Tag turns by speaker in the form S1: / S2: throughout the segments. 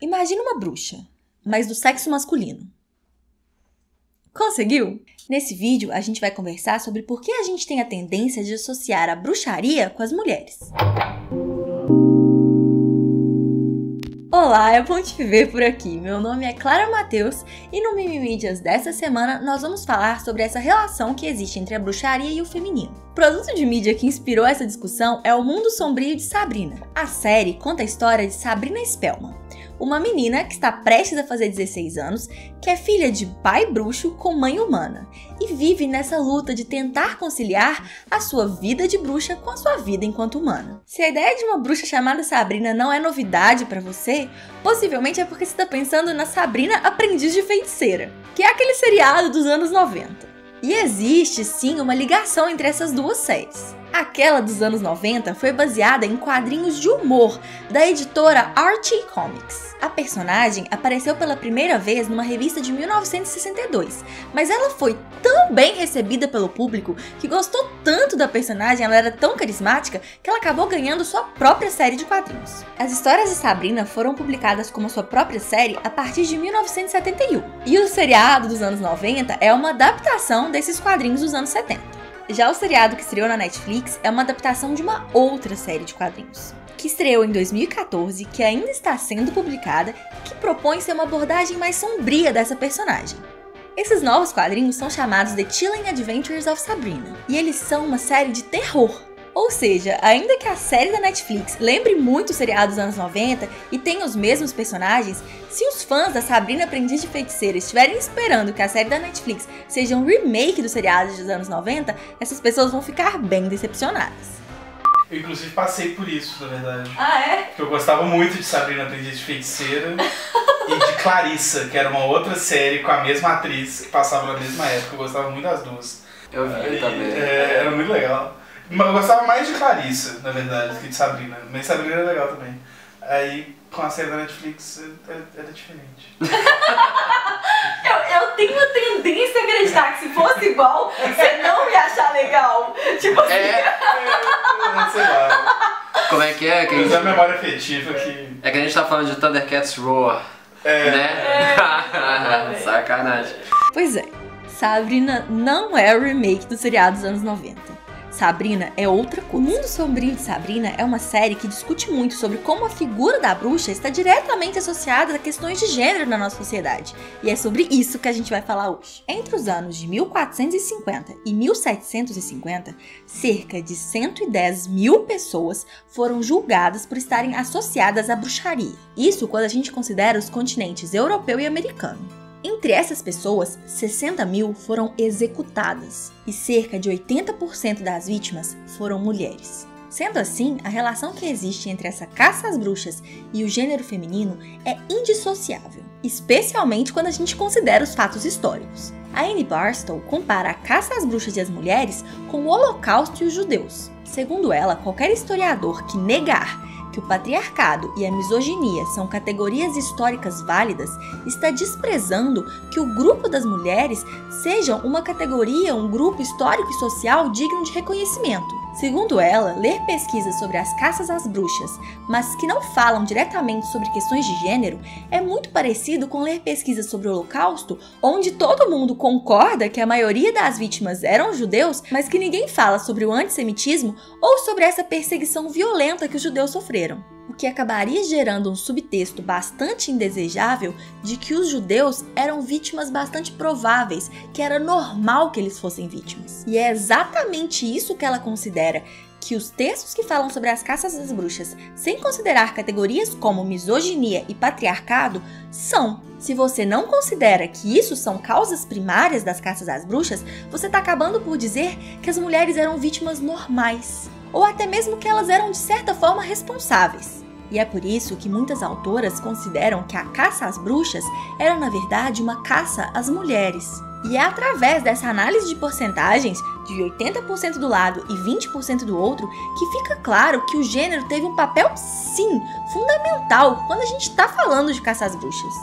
S1: Imagina uma bruxa, mas do sexo masculino. Conseguiu? Nesse vídeo, a gente vai conversar sobre por que a gente tem a tendência de associar a bruxaria com as mulheres. Olá, é bom te ver por aqui. Meu nome é Clara Matheus e no Mimimídias dessa semana nós vamos falar sobre essa relação que existe entre a bruxaria e o feminino. O produto de mídia que inspirou essa discussão é O Mundo Sombrio de Sabrina. A série conta a história de Sabrina Spellman, uma menina que está prestes a fazer 16 anos, que é filha de pai bruxo com mãe humana e vive nessa luta de tentar conciliar a sua vida de bruxa com a sua vida enquanto humana. Se a ideia de uma bruxa chamada Sabrina não é novidade para você, possivelmente é porque você está pensando na Sabrina Aprendiz de Feiticeira, que é aquele seriado dos anos 90. E existe sim uma ligação entre essas duas séries. Aquela dos anos 90 foi baseada em quadrinhos de humor da editora Archie Comics. A personagem apareceu pela primeira vez numa revista de 1962, mas ela foi tão bem recebida pelo público que gostou tanto da personagem, ela era tão carismática, que ela acabou ganhando sua própria série de quadrinhos. As histórias de Sabrina foram publicadas como sua própria série a partir de 1971, e o seriado dos anos 90 é uma adaptação desses quadrinhos dos anos 70. Já o seriado que estreou na Netflix é uma adaptação de uma outra série de quadrinhos, que estreou em 2014, que ainda está sendo publicada e que propõe ser uma abordagem mais sombria dessa personagem. Esses novos quadrinhos são chamados The Chilling Adventures of Sabrina, e eles são uma série de terror. Ou seja, ainda que a série da Netflix lembre muito o seriado dos anos 90 e tenha os mesmos personagens, se os fãs da Sabrina Aprendiz de Feiticeira estiverem esperando que a série da Netflix seja um remake do seriado dos anos 90, essas pessoas vão ficar bem decepcionadas.
S2: Eu inclusive passei por isso, na verdade.
S1: Ah, é?
S2: Porque eu gostava muito de Sabrina Aprendiz de Feiticeira e de Clarissa, que era uma outra série com a mesma atriz que passava na mesma época. Eu gostava muito das duas.
S3: Eu vi também.
S2: Era muito legal. Eu gostava mais de Clarissa, na verdade, do que de Sabrina. Mas Sabrina era legal também. Aí, com a série da Netflix, era diferente.
S1: Eu tenho a tendência a acreditar que se fosse igual, você não ia achar legal. Tipo assim.
S2: Sei lá.
S3: Como é que é? Que
S2: a memória afetiva que...
S3: É que a gente tá falando de Thundercats Roar, né? Sacanagem.
S1: Pois é, Sabrina não é o remake do seriado dos anos 90. Sabrina é outra coisa. O Mundo Sombrio de Sabrina é uma série que discute muito sobre como a figura da bruxa está diretamente associada a questões de gênero na nossa sociedade. E é sobre isso que a gente vai falar hoje. Entre os anos de 1450 e 1750, cerca de 110 mil pessoas foram julgadas por estarem associadas à bruxaria. Isso quando a gente considera os continentes europeu e americano. Entre essas pessoas, 60 mil foram executadas e cerca de 80% das vítimas foram mulheres. Sendo assim, a relação que existe entre essa caça às bruxas e o gênero feminino é indissociável, especialmente quando a gente considera os fatos históricos. A Anne Barstow compara a caça às bruxas e às mulheres com o Holocausto e os judeus. Segundo ela, qualquer historiador que negar que o patriarcado e a misoginia são categorias históricas válidas, está desprezando que o grupo das mulheres seja uma categoria, um grupo histórico e social digno de reconhecimento. Segundo ela, ler pesquisas sobre as caças às bruxas, mas que não falam diretamente sobre questões de gênero, é muito parecido com ler pesquisas sobre o Holocausto, onde todo mundo concorda que a maioria das vítimas eram judeus, mas que ninguém fala sobre o antissemitismo ou sobre essa perseguição violenta que os judeus sofreram. O que acabaria gerando um subtexto bastante indesejável de que os judeus eram vítimas bastante prováveis, que era normal que eles fossem vítimas. E é exatamente isso que ela considera que os textos que falam sobre as caças às bruxas, sem considerar categorias como misoginia e patriarcado, são. Se você não considera que isso são causas primárias das caças às bruxas, você está acabando por dizer que as mulheres eram vítimas normais, ou até mesmo que elas eram de certa forma responsáveis. E é por isso que muitas autoras consideram que a caça às bruxas era na verdade uma caça às mulheres. E é através dessa análise de porcentagens, de 80% do lado e 20% do outro, que fica claro que o gênero teve um papel, sim, fundamental quando a gente está falando de caça às bruxas.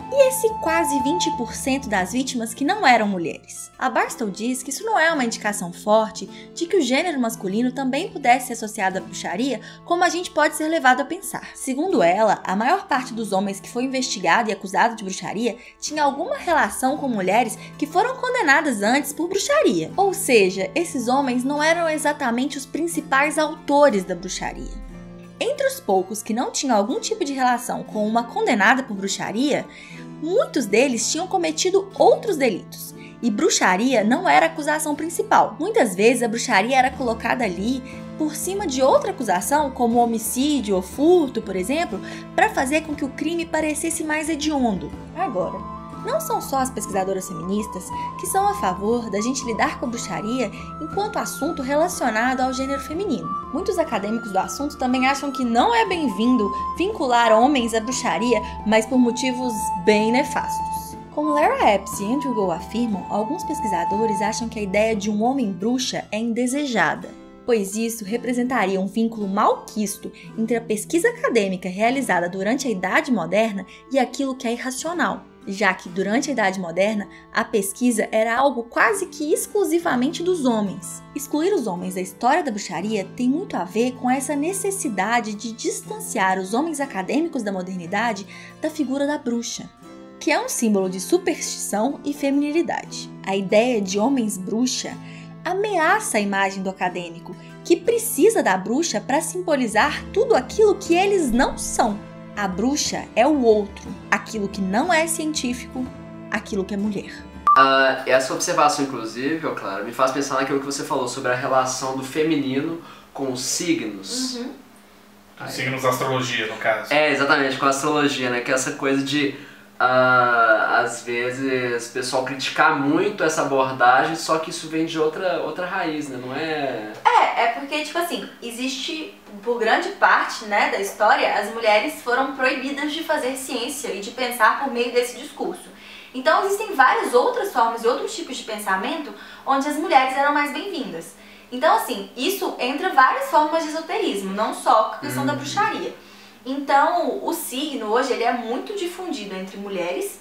S1: E esse quase 20% das vítimas que não eram mulheres? A Barstow diz que isso não é uma indicação forte de que o gênero masculino também pudesse ser associado à bruxaria, como a gente pode ser levado a pensar. Segundo ela, a maior parte dos homens que foi investigado e acusado de bruxaria tinha alguma relação com mulheres que foram condenadas antes por bruxaria. Ou seja, esses homens não eram exatamente os principais autores da bruxaria. Entre os poucos que não tinham algum tipo de relação com uma condenada por bruxaria, muitos deles tinham cometido outros delitos. E bruxaria não era a acusação principal. Muitas vezes a bruxaria era colocada ali por cima de outra acusação, como homicídio ou furto, por exemplo, para fazer com que o crime parecesse mais hediondo. Agora, não são só as pesquisadoras feministas que são a favor da gente lidar com a bruxaria enquanto assunto relacionado ao gênero feminino. Muitos acadêmicos do assunto também acham que não é bem-vindo vincular homens à bruxaria, mas por motivos bem nefastos. Como Lara Epps e Andrew Gould afirmam, alguns pesquisadores acham que a ideia de um homem bruxa é indesejada, pois isso representaria um vínculo malquisto entre a pesquisa acadêmica realizada durante a Idade Moderna e aquilo que é irracional, já que durante a Idade Moderna a pesquisa era algo quase que exclusivamente dos homens. Excluir os homens da história da bruxaria tem muito a ver com essa necessidade de distanciar os homens acadêmicos da modernidade da figura da bruxa, que é um símbolo de superstição e feminilidade. A ideia de homens bruxa ameaça a imagem do acadêmico, que precisa da bruxa para simbolizar tudo aquilo que eles não são. A bruxa é o outro, aquilo que não é científico, aquilo que é mulher.
S3: Essa observação, inclusive, Clara, me faz pensar naquilo que você falou sobre a relação do feminino com os signos.
S2: Os signos da astrologia, no caso.
S3: Exatamente, com a astrologia, né? Que é essa coisa de, às vezes, o pessoal criticar muito essa abordagem, só que isso vem de outra raiz, né? Não é...
S1: É porque, tipo assim, existe, por grande parte, né, da história, as mulheres foram proibidas de fazer ciência e de pensar por meio desse discurso. Então existem várias outras formas e outros tipos de pensamento onde as mulheres eram mais bem-vindas. Então, assim, isso entra várias formas de esoterismo, não só a questão da bruxaria. Então, o signo hoje ele é muito difundido entre mulheres,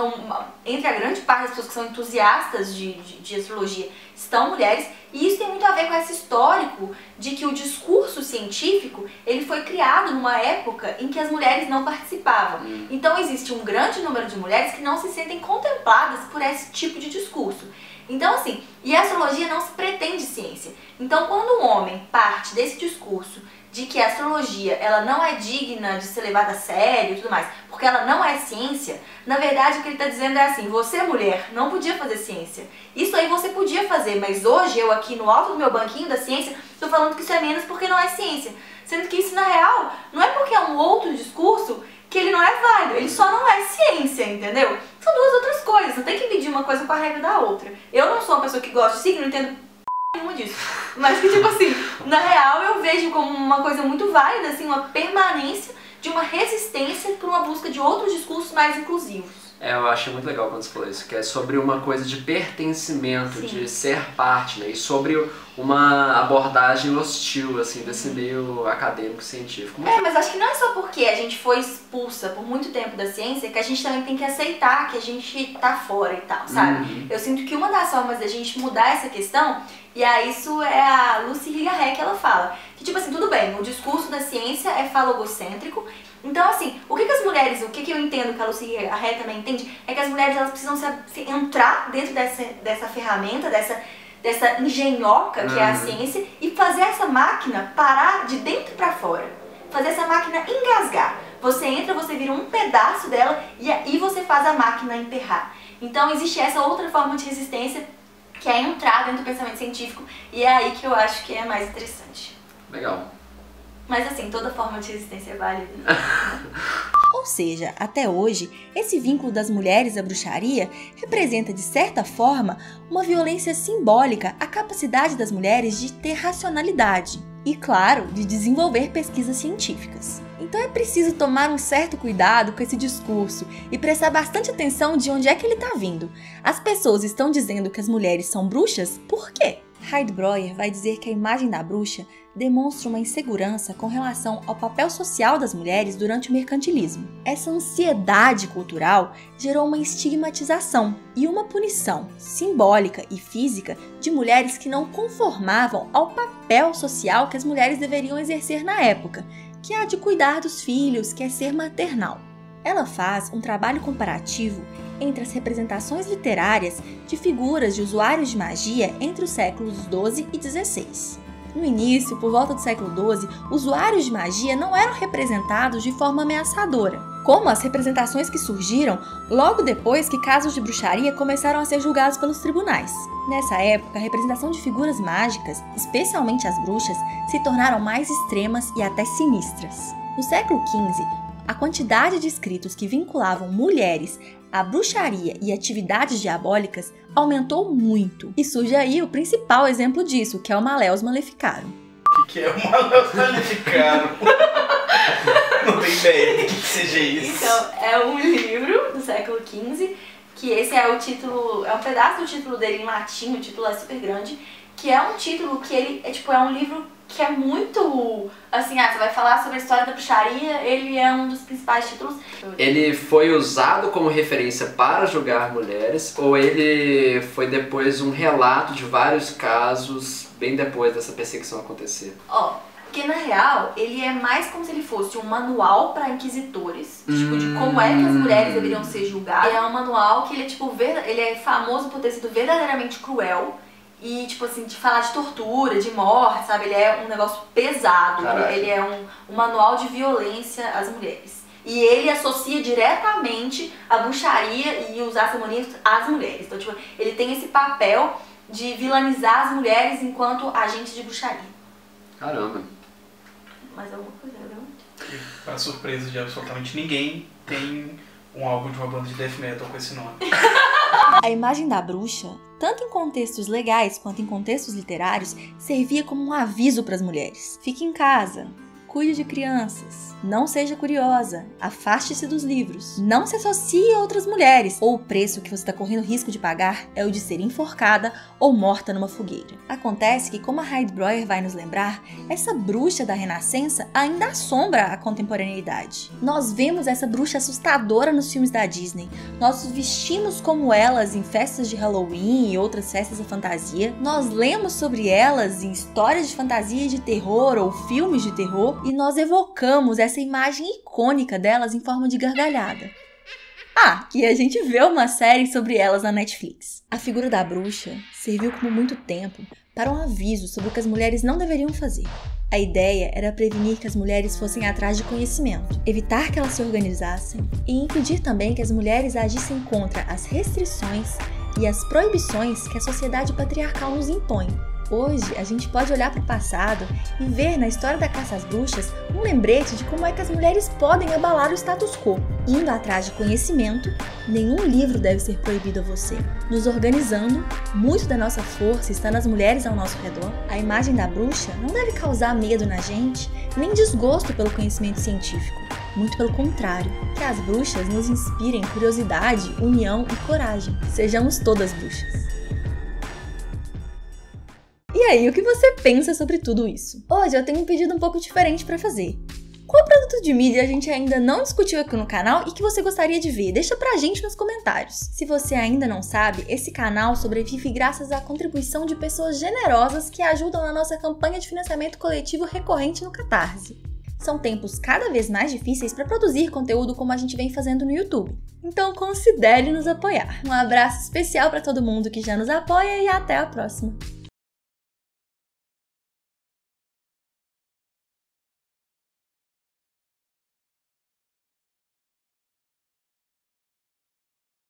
S1: entre a grande parte das pessoas que são entusiastas de astrologia estão mulheres, e isso tem muito a ver com esse histórico de que o discurso científico ele foi criado numa época em que as mulheres não participavam. Então existe um grande número de mulheres que não se sentem contempladas por esse tipo de discurso. Então assim, e a astrologia não se pretende ciência. Então quando um homem parte desse discurso de que a astrologia ela não é digna de ser levada a sério e tudo mais, porque ela não é ciência, na verdade o que ele está dizendo é assim, você mulher não podia fazer ciência, isso aí você podia fazer, mas hoje eu aqui no alto do meu banquinho da ciência estou falando que isso é menos porque não é ciência, sendo que isso na real não é porque é um outro discurso que ele não é válido, ele só não é ciência, entendeu? São duas outras coisas, não tem que medir uma coisa com a regra da outra. Eu não sou uma pessoa que gosta de signo, não entendo nenhuma disso. Mas que tipo assim, na real eu vejo como uma coisa muito válida, assim, uma permanência de uma resistência por uma busca de outros discursos mais inclusivos.
S3: Eu achei muito legal quando você falou isso, que é sobre uma coisa de pertencimento, de ser parte, né? E sobre uma abordagem hostil, assim, desse meio acadêmico, científico.
S1: Mas acho que não é só porque a gente foi expulsa por muito tempo da ciência que a gente também tem que aceitar que a gente tá fora e tal, sabe? Eu sinto que uma das formas da gente mudar essa questão, e aí isso é a Lucy Irigaray que ela fala, que tipo assim, tudo bem, o discurso da ciência é falogocêntrico. Então, assim, o que as mulheres, o que eu entendo que a Lucy Irigaray também entende, é que as mulheres elas precisam entrar dentro dessa ferramenta, dessa engenhoca que é a ciência e fazer essa máquina parar de dentro pra fora. Fazer essa máquina engasgar. Você entra, você vira um pedaço dela e aí você faz a máquina emperrar. Então, existe essa outra forma de resistência que é entrar dentro do pensamento científico e é aí que eu acho que é mais interessante.
S3: Legal.
S1: Mas assim, toda forma de resistência é válida. Ou seja, até hoje, esse vínculo das mulheres à bruxaria representa, de certa forma, uma violência simbólica à capacidade das mulheres de ter racionalidade e, claro, de desenvolver pesquisas científicas. Então é preciso tomar um certo cuidado com esse discurso e prestar bastante atenção de onde é que ele está vindo. As pessoas estão dizendo que as mulheres são bruxas, por quê? Heidbreuer vai dizer que a imagem da bruxa demonstra uma insegurança com relação ao papel social das mulheres durante o mercantilismo. Essa ansiedade cultural gerou uma estigmatização e uma punição simbólica e física de mulheres que não conformavam ao papel social que as mulheres deveriam exercer na época, que é a de cuidar dos filhos, que é ser maternal. Ela faz um trabalho comparativo entre as representações literárias de figuras de usuários de magia entre os séculos XII e XVI. No início, por volta do século XII, usuários de magia não eram representados de forma ameaçadora, como as representações que surgiram logo depois que casos de bruxaria começaram a ser julgados pelos tribunais. Nessa época, a representação de figuras mágicas, especialmente as bruxas, se tornaram mais extremas e até sinistras. No século XV, a quantidade de escritos que vinculavam mulheres à bruxaria e atividades diabólicas aumentou muito. E surge aí o principal exemplo disso, que é o Maleus Maleficarum.
S2: O que é o Maleus Maleficarum? Não tenho ideia do que seja isso.
S1: Então, é um livro do século XV, que esse é o título, é um pedaço do título dele em latim, o título é super grande, que é um título que ele é um livro que é muito, assim, você vai falar sobre a história da bruxaria, ele é um dos principais títulos.
S3: Ele foi usado como referência para julgar mulheres, ou ele foi depois um relato de vários casos, bem depois dessa perseguição acontecer?
S1: Porque na real, ele é mais como se ele fosse um manual para inquisitores, tipo, de como é que as mulheres deveriam ser julgadas. É um manual que ele é, ele é famoso por ter sido verdadeiramente cruel, e, tipo assim, de falar de tortura, de morte, sabe? Ele é um negócio pesado. Ele é um manual de violência às mulheres. E ele associa diretamente a bruxaria e os assassinatos às mulheres. Então, tipo, ele tem esse papel de vilanizar as mulheres enquanto agentes de bruxaria.
S3: Caramba.
S1: Mais alguma coisa, Gabriel?
S2: Para surpresa de absolutamente ninguém, tem um álbum de uma banda de death metal com esse nome.
S1: A imagem da bruxa, tanto em contextos legais quanto em contextos literários, servia como um aviso para as mulheres. Fique em casa, cuide de crianças, não seja curiosa, afaste-se dos livros, não se associe a outras mulheres, ou o preço que você está correndo risco de pagar é o de ser enforcada ou morta numa fogueira. Acontece que, como a Heidbreuer vai nos lembrar, essa bruxa da Renascença ainda assombra a contemporaneidade. Nós vemos essa bruxa assustadora nos filmes da Disney, nós vestimos como elas em festas de Halloween e outras festas da fantasia, nós lemos sobre elas em histórias de fantasia e de terror ou filmes de terror, e nós evocamos essa imagem icônica delas em forma de gargalhada. E a gente vê uma série sobre elas na Netflix. A figura da bruxa serviu por muito tempo para um aviso sobre o que as mulheres não deveriam fazer. A ideia era prevenir que as mulheres fossem atrás de conhecimento, evitar que elas se organizassem e impedir também que as mulheres agissem contra as restrições e as proibições que a sociedade patriarcal nos impõe. Hoje, a gente pode olhar para o passado e ver na história da caça às bruxas um lembrete de como é que as mulheres podem abalar o status quo. Indo atrás de conhecimento, nenhum livro deve ser proibido a você. Nos organizando, muito da nossa força está nas mulheres ao nosso redor. A imagem da bruxa não deve causar medo na gente, nem desgosto pelo conhecimento científico. Muito pelo contrário, que as bruxas nos inspirem curiosidade, união e coragem. Sejamos todas bruxas. E aí, o que você pensa sobre tudo isso? Hoje eu tenho um pedido um pouco diferente para fazer. Qual produto de mídia a gente ainda não discutiu aqui no canal e que você gostaria de ver? Deixa pra gente nos comentários. Se você ainda não sabe, esse canal sobrevive graças à contribuição de pessoas generosas que ajudam na nossa campanha de financiamento coletivo recorrente no Catarse. São tempos cada vez mais difíceis para produzir conteúdo como a gente vem fazendo no YouTube. Então considere nos apoiar. Um abraço especial para todo mundo que já nos apoia e até a próxima!